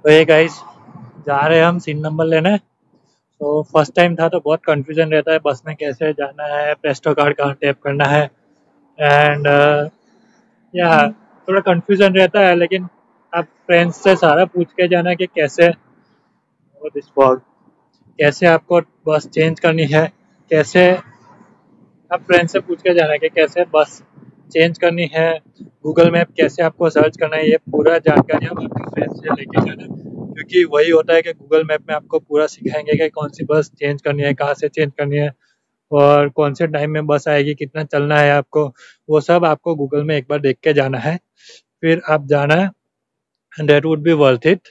तो ये गाइस जा रहे हैं हम सिन नंबर लेने। तो फर्स्ट टाइम था तो बहुत कंफ्यूजन रहता है बस में कैसे जाना है, प्रेस्टो कार्ड कहाँ टैप करना है एंड या थोड़ा कंफ्यूजन रहता है। लेकिन आप फ्रेंड्स से सारा पूछ के जाना कि कैसे दिस फॉग कैसे आपको बस चेंज करनी है, कैसे आप फ्रेंड से पूछ के जाना है कि कैसे बस चेंज करनी है, गूगल मैप कैसे आपको सर्च करना है। ये पूरा जानकारी आप अपने फ्रेंड से लेके जाना, क्योंकि वही होता है कि गूगल मैप में आपको पूरा सिखाएंगे कि कौन सी बस चेंज करनी है, कहाँ से चेंज करनी है और कौन से टाइम में बस आएगी, कितना चलना है आपको। वो सब आपको गूगल में एक बार देख के जाना है, फिर आप जाना है and that would be worth it.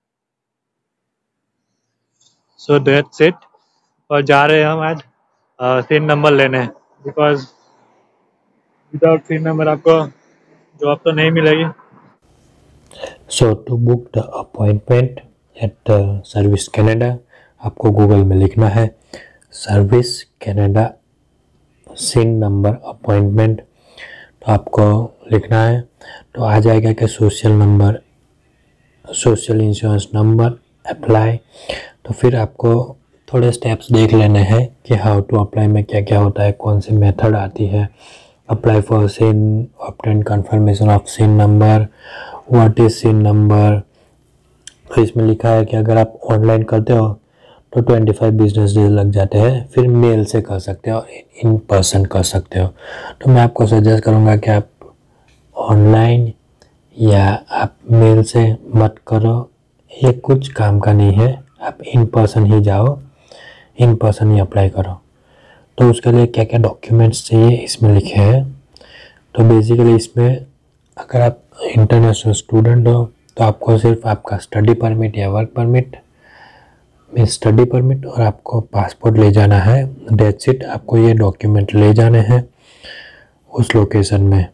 So that's it. और जा रहे हैं हम आज सीन नंबर लेने, बिकॉज विदाउट सीन नंबर आपको जॉब तो नहीं मिलेगी। So to book the appointment at Service Canada, आपको गूगल में लिखना है Service Canada SIN number appointment. तो आपको लिखना है तो आ जाएगा कि social number, social insurance number, apply. तो फिर आपको थोड़े स्टेप्स देख लेने हैं कि हाउ टू अप्लाई में क्या क्या होता है, कौन सी मेथड आती है। Apply for SIN, obtain confirmation of SIN number, what is SIN number. तो इसमें लिखा है कि अगर आप ऑनलाइन करते हो तो 25 बिजनेस डेज लग जाते हैं, फिर मेल से कर सकते हो, इन पर्सन कर सकते हो। तो मैं आपको सजेस्ट करूँगा कि आप ऑनलाइन या आप मेल से मत करो, ये कुछ काम का नहीं है। आप इन पर्सन ही जाओ, इन पर्सन ही अप्लाई करो। तो उसके लिए क्या क्या डॉक्यूमेंट्स चाहिए इसमें लिखे हैं। तो बेसिकली इसमें अगर आप इंटरनेशनल स्टूडेंट हो तो आपको सिर्फ आपका स्टडी परमिट या वर्क परमिट में स्टडी परमिट और आपको पासपोर्ट ले जाना है, दैट्स इट। आपको ये डॉक्यूमेंट ले जाने हैं उस लोकेशन में।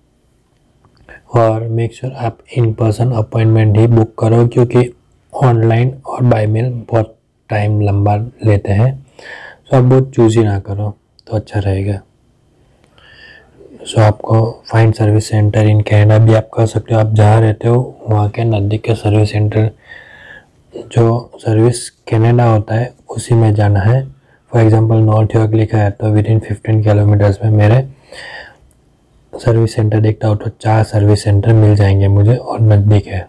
और मेक श्योर आप इन पर्सन अपॉइंटमेंट ही बुक करो, क्योंकि ऑनलाइन और बाय मेल बहुत टाइम लंबा लेते हैं। सो आप बहुत चूज ही ना करो तो अच्छा रहेगा। सो आपको find service centre in Canada भी आप कर सकते हो। आप जहाँ रहते हो वहाँ के नज़दीक के सर्विस सेंटर, जो सर्विस कनाडा होता है उसी में जाना है। फॉर एग्जांपल नॉर्थ यॉर्क लिखा है तो विद इन 15 किलोमीटर्स में मेरे सर्विस सेंटर देखता हूँ तो 4 सर्विस सेंटर मिल जाएंगे मुझे और नज़दीक है।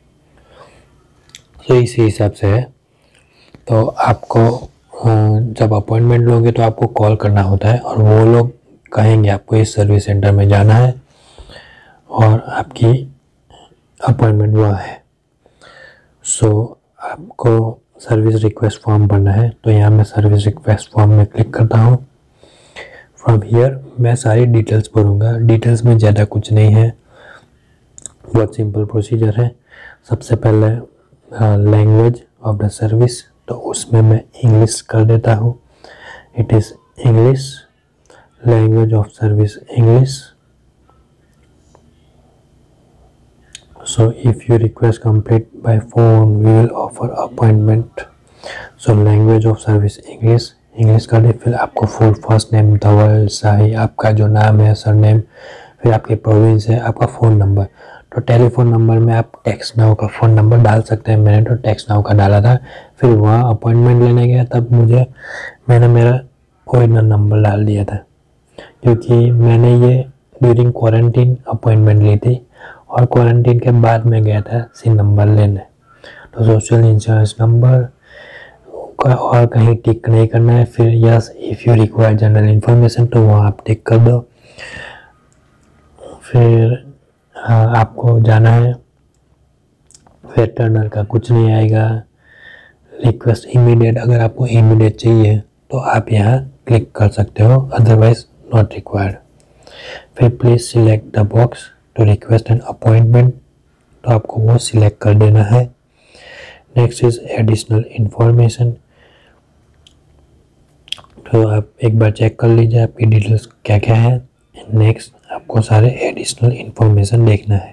तो इसी हिसाब से है। तो आपको जब अपॉइंटमेंट लोगे तो आपको कॉल करना होता है और वो लोग कहेंगे आपको इस सर्विस सेंटर में जाना है और आपकी अपॉइंटमेंट हुआ है। सो आपको सर्विस रिक्वेस्ट फॉर्म भरना है। तो यहाँ मैं सर्विस रिक्वेस्ट फॉर्म में क्लिक करता हूँ। फ्रॉम हियर मैं सारी डिटेल्स भरूँगा। डिटेल्स में ज़्यादा कुछ नहीं है, बहुत सिंपल प्रोसीजर है। सबसे पहले लैंग्वेज ऑफ द सर्विस, तो उसमें मैं इंग्लिश कर देता हूँ। It is English, language of service English. So if you request complete by phone, we will offer appointment. So language of service English, English कर दे। फिर आपको full first name Dhaval Shahi, आपका जो नाम है सरनेम, फिर आपके प्रोविंस है, आपका फ़ोन नंबर। तो टेलीफोन नंबर में आप टेक्स्ट नाउ का फ़ोन नंबर डाल सकते हैं। मैंने तो टेक्स्ट नाउ का डाला था। फिर वहाँ अपॉइंटमेंट लेने गया तब मैंने मेरा ओरिजिनल नंबर डाल दिया था, क्योंकि मैंने ये ड्यूरिंग क्वारंटीन अपॉइंटमेंट ली थी और क्वारंटीन के बाद में गया था सिन नंबर लेने। तो सोशल इंश्योरेंस नंबर का और कहीं टिक नहीं करना है। फिर yes if you require general information, तो वहाँ आप टिक कर दो। फिर आपको जाना है। फिर टर्नर का कुछ नहीं आएगा। रिक्वेस्ट इमीडिएट, अगर आपको इमीडिएट चाहिए तो आप यहाँ क्लिक कर सकते हो, अदरवाइज नॉट रिक्वायर्ड। फिर please select the box to request an appointment, तो आपको वो सिलेक्ट कर देना है। नेक्स्ट इज एडिशनल इंफॉर्मेशन, तो आप एक बार चेक कर लीजिए आपकी डिटेल्स क्या क्या है। नेक्स्ट आपको सारे एडिशनल इंफॉर्मेशन देखना है।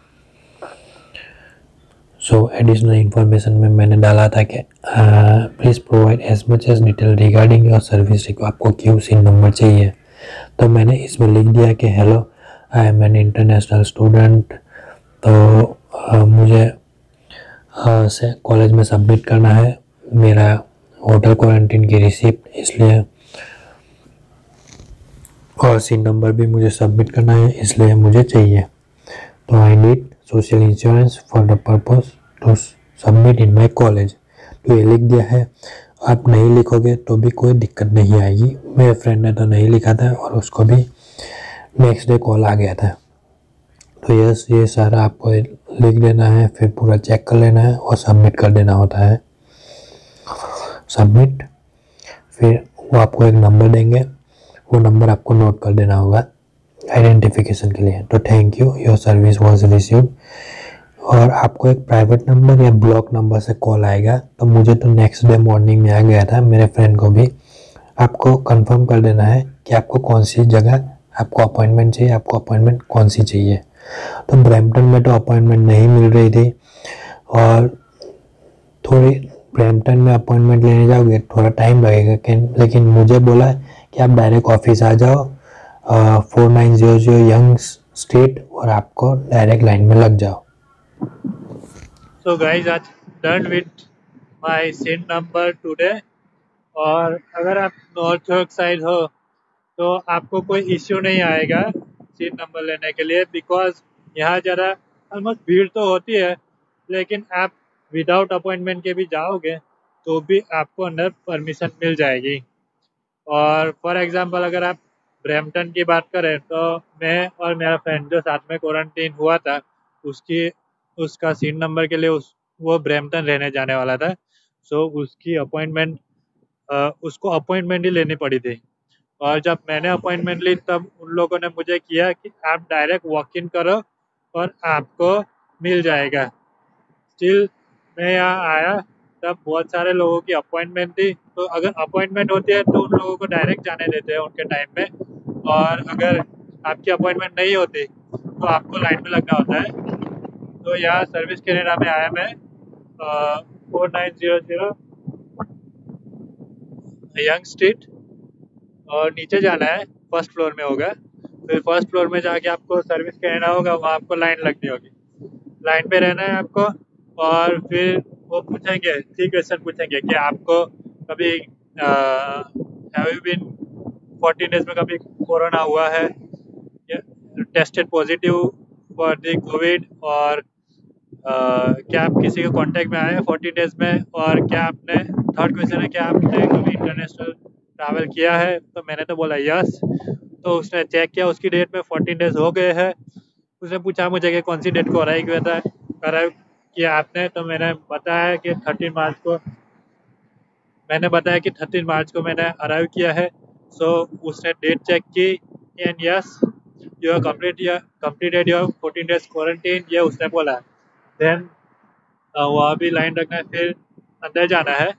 सो एडिशनल इंफॉर्मेशन में मैंने डाला था कि please provide as much as detail regarding your service. आपको क्यों सिन नंबर चाहिए, तो मैंने इसमें लिख दिया कि hello I am an international student. तो मुझे से कॉलेज में सबमिट करना है मेरा होटल क्वारंटीन की रिसिप्ट, इसलिए और सिन नंबर भी मुझे सबमिट करना है, इसलिए मुझे चाहिए। तो I need social insurance for the purpose to submit in my college. तो ये लिख दिया है। आप नहीं लिखोगे तो भी कोई दिक्कत नहीं आएगी। मेरे फ्रेंड ने तो नहीं लिखा था और उसको भी नेक्स्ट डे कॉल आ गया था। तो यस, ये सारा आपको लिख देना है, फिर पूरा चेक कर लेना है और सबमिट कर देना होता है। सबमिट, फिर वो आपको एक नंबर देंगे, वो नंबर आपको नोट कर देना होगा आइडेंटिफिकेशन के लिए। तो thank you, your service was received. और आपको एक प्राइवेट नंबर या ब्लॉक नंबर से कॉल आएगा। तो मुझे तो नेक्स्ट डे मॉर्निंग में आ गया था, मेरे फ्रेंड को भी। आपको कंफर्म कर देना है कि आपको कौन सी जगह आपको अपॉइंटमेंट चाहिए, आपको अपॉइंटमेंट कौन सी चाहिए। तो ब्रैम्पटन में तो अपॉइंटमेंट नहीं मिल रही थी, और थोड़ी ब्रैम्पटन में अपॉइंटमेंट लेने जाओगे थोड़ा टाइम लगेगा, लेकिन मुझे बोला कि आप डायरेक्ट ऑफिस आ जाओ 4900 यंग स्ट्रीट, और आपको डायरेक्ट लाइन में लग जाओ। So guys, आज done with my SIN number today। और अगर आप नॉर्थ योर्क साइड हो तो आपको कोई इश्यू नहीं आएगा SIN नंबर लेने के लिए, बिकॉज यहाँ ज़रा ऑलमोस्ट भीड़ तो होती है, लेकिन आप विदाउट अपॉइंटमेंट के भी जाओगे तो भी आपको अंदर परमिशन मिल जाएगी। और फॉर एग्जांपल अगर आप ब्रैम्पटन की बात करें तो मैं और मेरा फ्रेंड जो साथ में क्वारंटीन हुआ था, उसका SIN नंबर के लिए वो ब्रैम्पटन रहने जाने वाला था। सो उसकी अपॉइंटमेंट उसको अपॉइंटमेंट ही लेनी पड़ी थी। और जब मैंने अपॉइंटमेंट ली तब उन लोगों ने मुझे किया कि आप डायरेक्ट वॉक इन करो और आपको मिल जाएगा। स्टिल मैं यहाँ आया तब बहुत सारे लोगों की अपॉइंटमेंट थी, तो अगर अपॉइंटमेंट होती है तो उन लोगों को डायरेक्ट जाने देते हैं उनके टाइम में, और अगर आपकी अपॉइंटमेंट नहीं होती तो आपको लाइन में लगना होता है। तो यहाँ सर्विस कैनेडा में आया मैं 4900 यंग स्ट्रीट, और नीचे जाना है, फर्स्ट फ्लोर में होगा। फिर फर्स्ट फ्लोर में जाके आपको सर्विस कैनेडा होगा, वहाँ आपको लाइन लगनी होगी, लाइन पे रहना है आपको। और फिर वो पूछेंगे 3 क्वेश्चन पूछेंगे कि आपको कभी हैव यू बीन 14 डेज में कभी कोरोना हुआ है, tested positive for the COVID, और क्या आप किसी के कांटेक्ट में आए हैं 14 डेज में, और क्या आपने, थर्ड क्वेश्चन है क्या आपने कभी इंटरनेशनल ट्रैवल किया है। तो मैंने तो बोला यस। तो उसने चेक किया, उसकी डेट में 14 डेज हो गए हैं। उसने पूछा मुझे कि कौन सी डेट को अराइव किया आपने। तो मैंने बताया कि 13 मार्च को, मैंने अराइव किया है। सो उसने डेट चेक की, and yes, you are completed your 14 days quarantine, ये उसने बोला। देन वहाँ भी लाइन रखना है, फिर अंदर जाना है।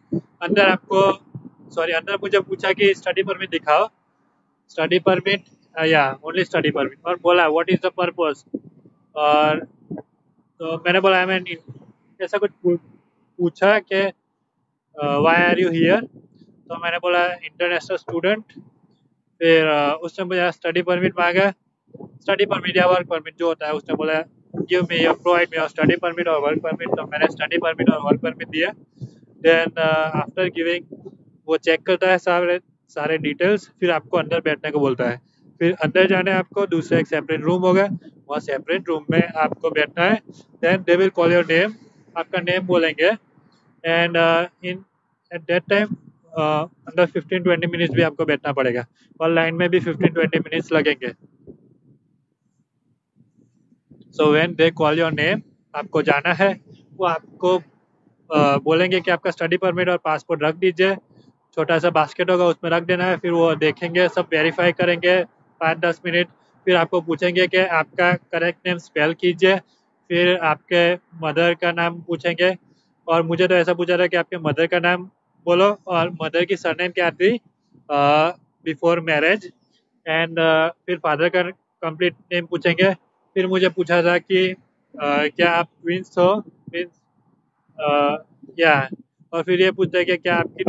अंदर मुझे पूछा कि स्टडी परमिट दिखाओ, स्टडी परमिट या ओनली स्टडी परमिट, और बोला व्हाट इज द पर्पस। और तो मैंने बोला मैंने ऐसा कुछ पूछा कि व्हाई आर यू हियर। तो मैंने बोला इंटरनेशनल स्टूडेंट। फिर उसने मुझे स्टडी परमिट मांगा, स्टडी परमिट या वर्क परमिट जो होता है। उसने बोला give me your, provide me your study permit और वर्क परमिट। तो मैंने स्टडी परमिट और वर्क परमिट दिया। देन आफ्टर गिविंग वो चेक करता है सारे सारे डिटेल्स, फिर आपको अंदर बैठने को बोलता है। फिर अंदर जाने आपको दूसरा एक सेपरेट रूम होगा, वहाँ सेपरेट रूम में आपको बैठना है। Then they will call your name, आपका नेम बोलेंगे, and in at that time अंदर 15-20 मिनट्स भी आपको बैठना पड़ेगा, और लाइन में भी 15-20 मिनट्स लगेंगे। So when they call your name, आपको जाना है। वो आपको बोलेंगे कि आपका स्टडी परमिट और पासपोर्ट रख दीजिए, छोटा सा बास्केट होगा उसमें रख देना है। फिर वो देखेंगे, सब वेरीफाई करेंगे 5-10 मिनट। फिर आपको पूछेंगे कि आपका करेक्ट नेम स्पेल कीजिए। फिर आपके मदर का नाम पूछेंगे, और मुझे तो ऐसा पूछा था कि आपके मदर का नाम बोलो, और मदर की सरनेम क्या थी बिफोर मैरिज, एंड फिर फादर का कंप्लीट नेम पूछेंगे। फिर मुझे पूछा था कि क्या आप ट्विंस हो, मीन्स या, और फिर ये पूछते हैं कि क्या आपकी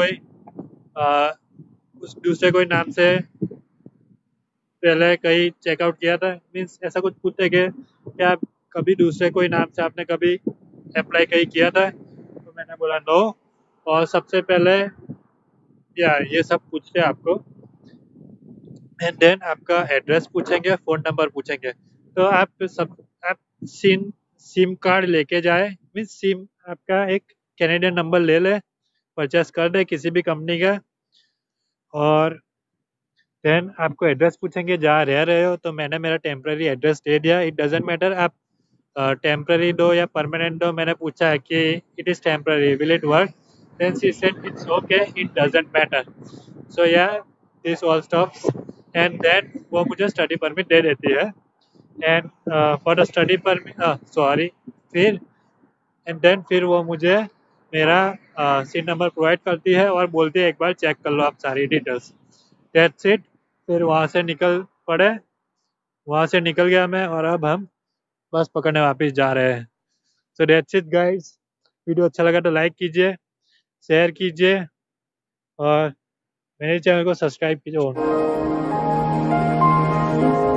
उस दूसरे कोई नाम से पहले कहीं चेकआउट किया था, मीन्स ऐसा कुछ पूछते हैं कि क्या आप कभी दूसरे कोई नाम से आपने कभी अप्लाई कहीं किया था, तो मैंने बोला नो। और सबसे पहले ये सब पूछते हैं आपको, एंड देन आपका एड्रेस पूछेंगे, फ़ोन नंबर पूछेंगे। तो आप सिम सिम कार्ड लेके जाए, मीन्स सिम आपका एक कैनेडियन नंबर ले ले, परचेस कर दे किसी भी कंपनी का। और देन आपको एड्रेस पूछेंगे जहाँ रह रहे हो, तो मैंने मेरा टेम्पररी एड्रेस दे दिया। इट डजेंट मैटर आप टेम्पररी दो या परमानेंट दो। मैंने पूछा है कि it is temporary, will it work? Then she said it's okay, it doesn't matter. So या this all stops, and then वो मुझे स्टडी परमिट दे देती है। And for the study permit sorry, फिर एंड देन फिर वो मुझे मेरा सीट नंबर प्रोवाइड करती है और बोलती है एक बार चेक कर लो आप सारी डिटेल्स। That's it. फिर वहाँ से निकल पड़े, वहाँ से निकल गया मैं, और अब हम बस पकड़ने वापस जा रहे हैं। So that's it guys. Video अच्छा लगा तो लाइक कीजिए, शेयर कीजिए, और मेरे चैनल को सब्सक्राइब कीजिए।